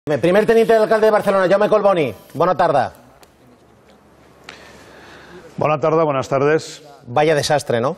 Primer teniente de alcalde de Barcelona, Jaume Collboni. Bona tarda. Bona tarda, buenas tardes. Vaya desastre, ¿no?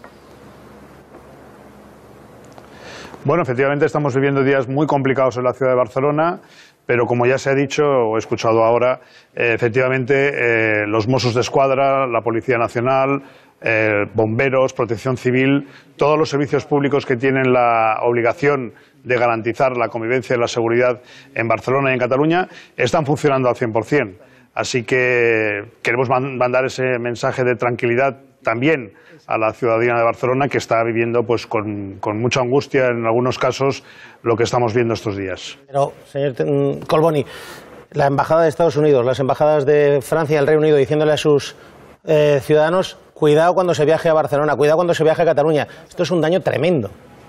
Bueno, efectivamente estamos viviendo días muy complicados en la ciudad de Barcelona, pero como ya se ha dicho o he escuchado ahora, efectivamente los Mossos d'Esquadra, la Policía Nacional, bomberos, protección civil, todos los servicios públicos que tienen la obligación de garantizar la convivencia y la seguridad en Barcelona y en Cataluña están funcionando al 100%. Así que queremos mandar ese mensaje de tranquilidad también a la ciudadanía de Barcelona, que está viviendo pues con mucha angustia en algunos casos lo que estamos viendo estos días. Pero, señor Collboni, la Embajada de Estados Unidos, las embajadas de Francia y el Reino Unido diciéndole a sus ciudadanos: cuidado cuando se viaje a Barcelona, cuidado cuando se viaje a Cataluña. Esto es un daño tremendo.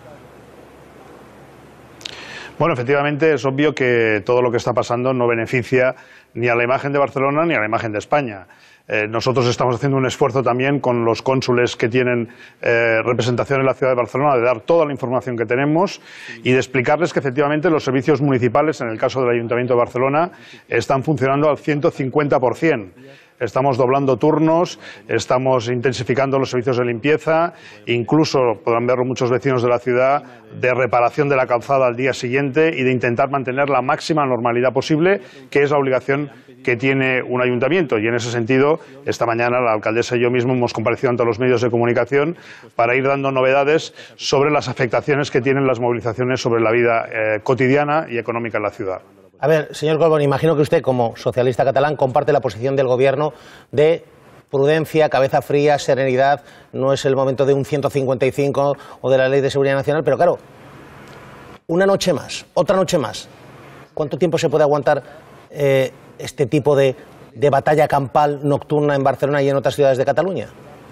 Bueno, efectivamente es obvio que todo lo que está pasando no beneficia ni a la imagen de Barcelona ni a la imagen de España. Nosotros estamos haciendo un esfuerzo también con los cónsules que tienen representación en la ciudad de Barcelona de dar toda la información que tenemos y de explicarles que efectivamente los servicios municipales, en el caso del Ayuntamiento de Barcelona, están funcionando al 150%. Estamos doblando turnos, estamos intensificando los servicios de limpieza, incluso podrán verlo muchos vecinos de la ciudad, de reparación de la calzada al día siguiente y de intentar mantener la máxima normalidad posible, que es la obligación que tiene un ayuntamiento. Y en ese sentido, esta mañana la alcaldesa y yo mismo hemos comparecido ante los medios de comunicación para ir dando novedades sobre las afectaciones que tienen las movilizaciones sobre la vida cotidiana y económica en la ciudad. A ver, señor Collboni, imagino que usted, como socialista catalán, comparte la posición del Gobierno de prudencia, cabeza fría, serenidad. No es el momento de un 155 o de la Ley de Seguridad Nacional, pero claro, una noche más, otra noche más. ¿Cuánto tiempo se puede aguantar este tipo de batalla campal nocturna en Barcelona y en otras ciudades de Cataluña?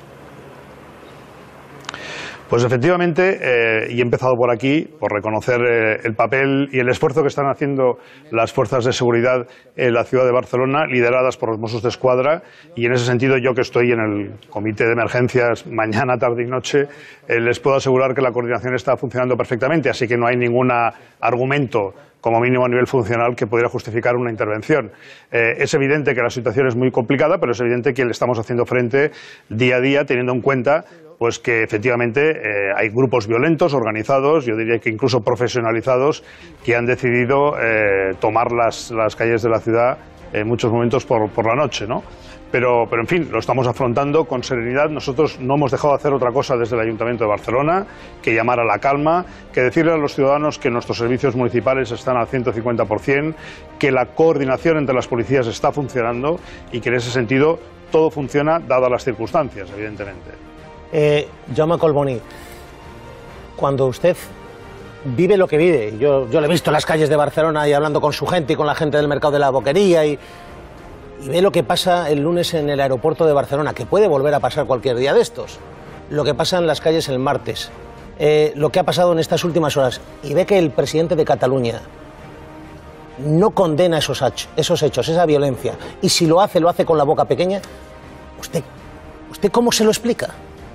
Pues efectivamente, y he empezado por aquí, por reconocer el papel y el esfuerzo que están haciendo las fuerzas de seguridad en la ciudad de Barcelona, lideradas por los Mossos d'Esquadra, y en ese sentido yo, que estoy en el comité de emergencias mañana, tarde y noche, les puedo asegurar que la coordinación está funcionando perfectamente, así que no hay ningún argumento, como mínimo a nivel funcional, que pudiera justificar una intervención. Es evidente que la situación es muy complicada, pero es evidente que le estamos haciendo frente día a día, teniendo en cuenta pues que efectivamente hay grupos violentos, organizados, yo diría que incluso profesionalizados, que han decidido tomar las calles de la ciudad en muchos momentos por la noche, ¿no? Pero en fin, lo estamos afrontando con serenidad. Nosotros no hemos dejado de hacer otra cosa desde el Ayuntamiento de Barcelona que llamar a la calma, que decirle a los ciudadanos que nuestros servicios municipales están al 150%, que la coordinación entre las policías está funcionando y que en ese sentido todo funciona dadas las circunstancias, evidentemente. Jaume Collboni, cuando usted vive lo que vive, yo lo he visto en las calles de Barcelona y hablando con su gente y con la gente del mercado de la Boquería y ve lo que pasa el lunes en el aeropuerto de Barcelona, que puede volver a pasar cualquier día de estos, lo que pasa en las calles el martes, lo que ha pasado en estas últimas horas, y ve que el presidente de Cataluña no condena esos hechos, esa violencia, y si lo hace con la boca pequeña, ¿usted cómo se lo explica?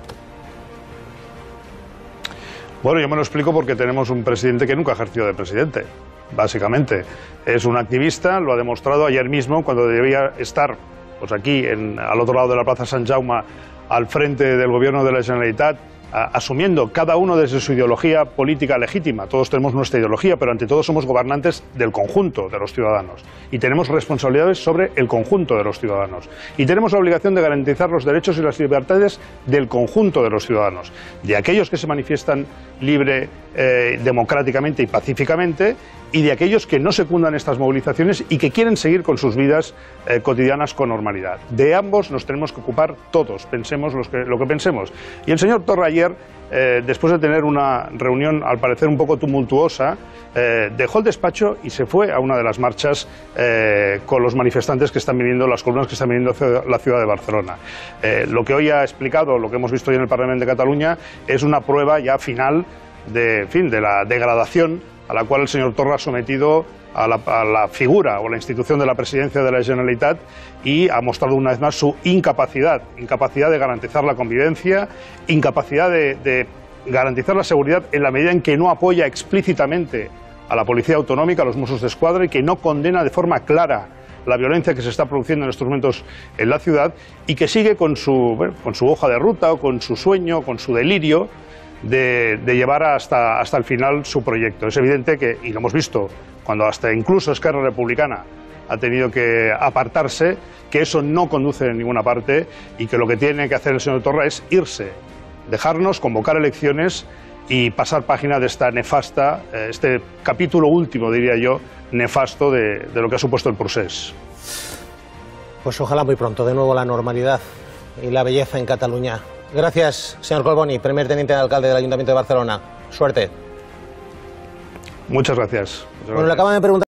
Bueno, yo me lo explico porque tenemos un presidente que nunca ha ejercido de presidente, básicamente. Es un activista, lo ha demostrado ayer mismo cuando debía estar pues aquí, al otro lado de la Plaza Sant Jaume, al frente del Gobierno de la Generalitat, asumiendo cada uno desde su ideología política legítima. Todos tenemos nuestra ideología, pero ante todo somos gobernantes del conjunto de los ciudadanos y tenemos responsabilidades sobre el conjunto de los ciudadanos y tenemos la obligación de garantizar los derechos y las libertades del conjunto de los ciudadanos, de aquellos que se manifiestan libre, democráticamente y pacíficamente, y de aquellos que no secundan estas movilizaciones y que quieren seguir con sus vidas cotidianas con normalidad. De ambos nos tenemos que ocupar todos, pensemos lo que pensemos. Y el señor Torra ayer, después de tener una reunión al parecer un poco tumultuosa, dejó el despacho y se fue a una de las marchas con los manifestantes que están viniendo, las columnas que están viniendo hacia la ciudad de Barcelona. Lo que hoy ha explicado, lo que hemos visto hoy en el Parlamento de Cataluña, es una prueba ya final de la degradación a la cual el señor Torra ha sometido a la figura o la institución de la presidencia de la Generalitat, y ha mostrado una vez más su incapacidad de garantizar la convivencia, incapacidad de garantizar la seguridad en la medida en que no apoya explícitamente a la Policía Autonómica, a los Mossos d'Esquadra, y que no condena de forma clara la violencia que se está produciendo en estos momentos en la ciudad, y que sigue con su hoja de ruta o con su sueño, con su delirio de llevar hasta el final su proyecto. Es evidente que, y lo hemos visto, cuando hasta incluso Esquerra Republicana ha tenido que apartarse, que eso no conduce a ninguna parte y que lo que tiene que hacer el señor Torra es irse, dejarnos convocar elecciones y pasar página de esta nefasta, este capítulo último, diría yo, nefasto de lo que ha supuesto el procés. Pues ojalá muy pronto de nuevo la normalidad y la belleza en Cataluña. Gracias, señor Collboni, primer teniente de alcalde del Ayuntamiento de Barcelona. Suerte. Muchas gracias. Bueno, le acaban de preguntar